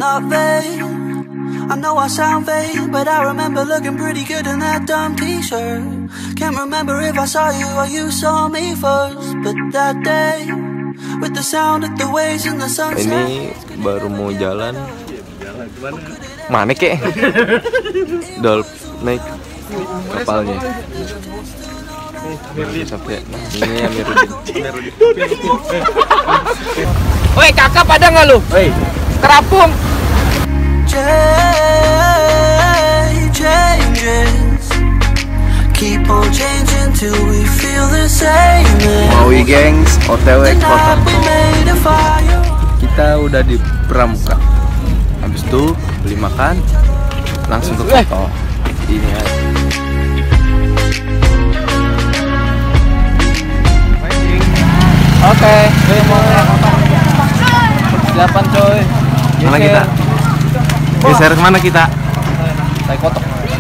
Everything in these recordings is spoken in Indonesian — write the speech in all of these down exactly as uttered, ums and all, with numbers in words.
not vain. I know I sound vain, but I remember looking pretty good in that dumb t-shirt. Can't remember if I saw you or you saw me first, but that day, with the sound of the waves in the sunset. Ini baru mau jalan. Mana kek? Dolp naik kapalnya. Sampai ini Amirudin. Woi kakak, ada nggak lu? Woi terapung. Changes keep on changing till we feel the same. Maui gengs, O T W kota. Kita udah di Pramuka. Habis itu beli makan, langsung ke kota. Ini ya. Oke, okay, mau persiapan coy. Mana kita? Geser kemana kita? Saya kotok.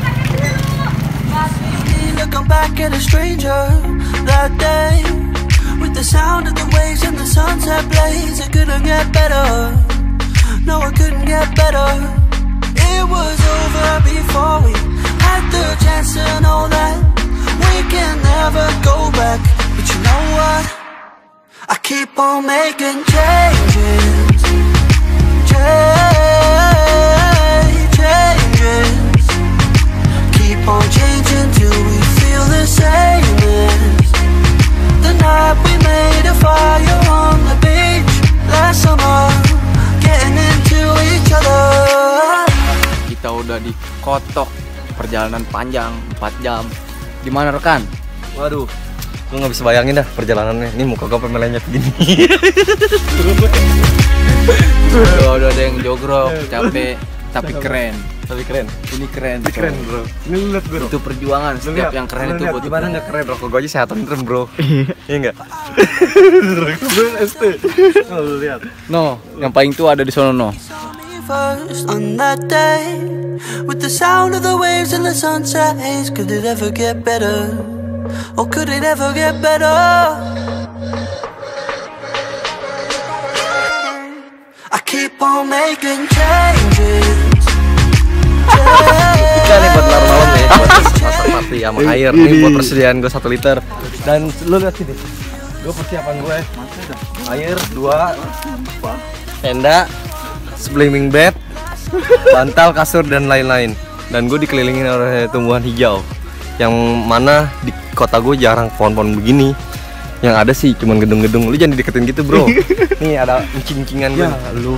Looking back at a stranger that day, with the sound of the waves and the sunset blaze. It couldn't get better. No, it couldn't get better. It was over before we had the chance to know that we can never go back. But you know what? I keep on making changes, change, changes. Keep on changing till we feel the same as the night we made a fire on the beach last summer, getting into each other. Kita udah di Kotok, perjalanan panjang empat jam. Gimana rekan? Waduh, gue nggak bisa bayangin dah perjalanannya. Ini muka gue pemelenyet gini. Udah udah ada yang jogrok, capek, tapi keren. Tapi keren. Ini keren. Ini keren bro. Ini lu liat bro. Itu perjuangan. Setiap yang keren itu buat gimana nggak keren? Rokok gue aja sehatan keren bro. Iya nggak? Oh, lu lihat. No, yang paling tua ada di sono no. First on that day, with the sound of the waves and the sunset haze, could it ever get better? Or could it ever get better? I keep on making changes. Kita nih buat malam nih, buat masak mati sama air nih buat persediaan gue satu liter. Dan lu lihat sini, gue persiapan gue air dua, tenda, sleeping bed, bantal, kasur dan lain-lain. Dan gue dikelilingin oleh tumbuhan hijau, yang mana di kota gue jarang pohon-pohon begini. Yang ada sih cuman gedung-gedung. Lu jangan dideketin gitu bro. Nih ada encing-encingan gue. Ya lu.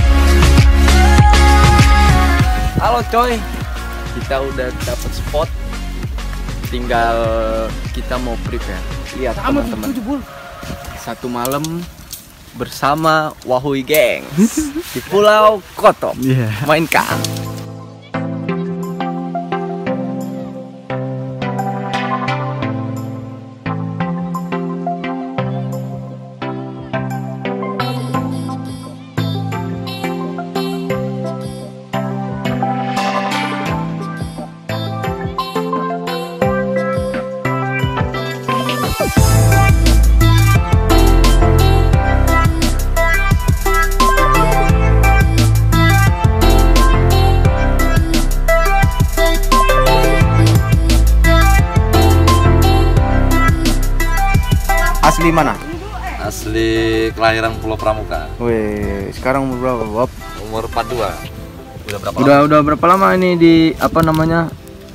Halo coy, kita udah dapet spot, tinggal kita mau prepare. Lihat teman-teman, satu malam bersama Wahui Gengs di Pulau Kotok. Yeah. Mainkan. Asli mana? Asli kelahiran Pulau Pramuka. Wih, sekarang umur berapa, Bob? Umur empat puluh dua. Udah berapa Udah lama? udah berapa lama ini di apa namanya?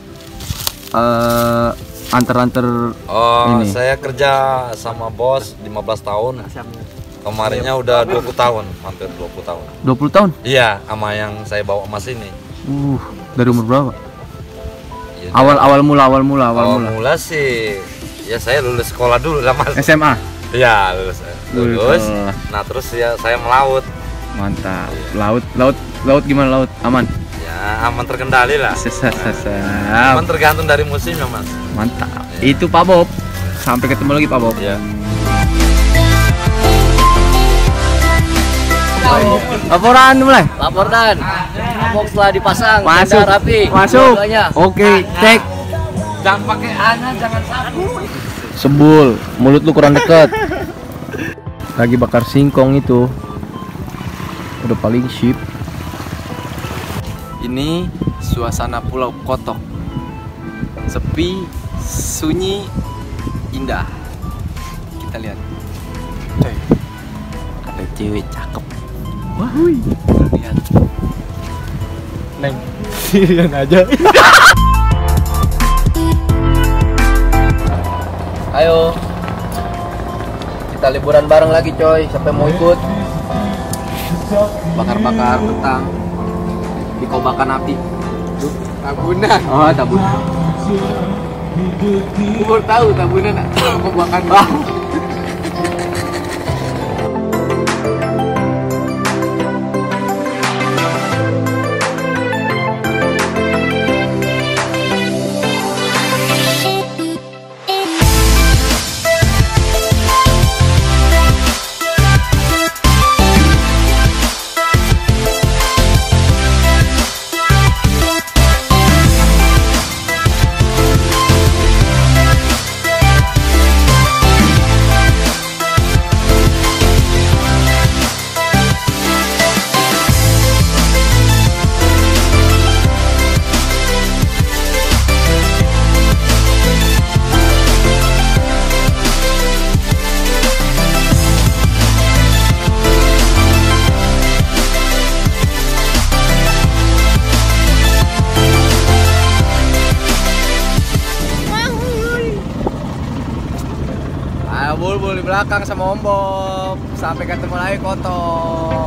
Uh, antar-antar Oh, ini. saya kerja sama bos lima belas tahun. Kemarinnya udah dua puluh tahun, hampir dua puluh tahun. dua puluh tahun? Iya, sama yang saya bawa emas ini. Uh, dari umur berapa? Ya, Awal awal mula awal mula awal, awal mula. mula sih, ya saya lulus sekolah dulu lah mas. S M A. Iya lulus, lulus. Wih, Nah terus ya saya melaut. mantap. Laut laut laut gimana laut? Aman? Ya aman terkendali lah. Sesat sesat. Aman tergantung dari musimnya mas. Mantap. Itu Pak Bob. Sampai ketemu lagi Pak Bob. Ya. Laporan mulai. Laporkan, box telah dipasang, Masuk. tenda rapi. Masuk. Dua-duanya. Oke, cek. Jangan pakai ana, jangan sapu. Sebul, mulut lu kurang deket. Lagi bakar singkong itu. Udah paling sip. Ini suasana Pulau Kotok. Sepi, sunyi, indah. Kita lihat. Coy. Ada cewek cakep. Wah, wih. Lihat. Neng, sirian aja. Ayo, kita liburan bareng lagi coy. Siapa yang mau ikut? Bakar-bakar kentang di kobakan api. Tabunan. Oh, tabunan. Gue tahu tabunan. Kobakan. Ayo Bulbul di belakang sama Om Bob. Sampai ketemu lagi Kotok.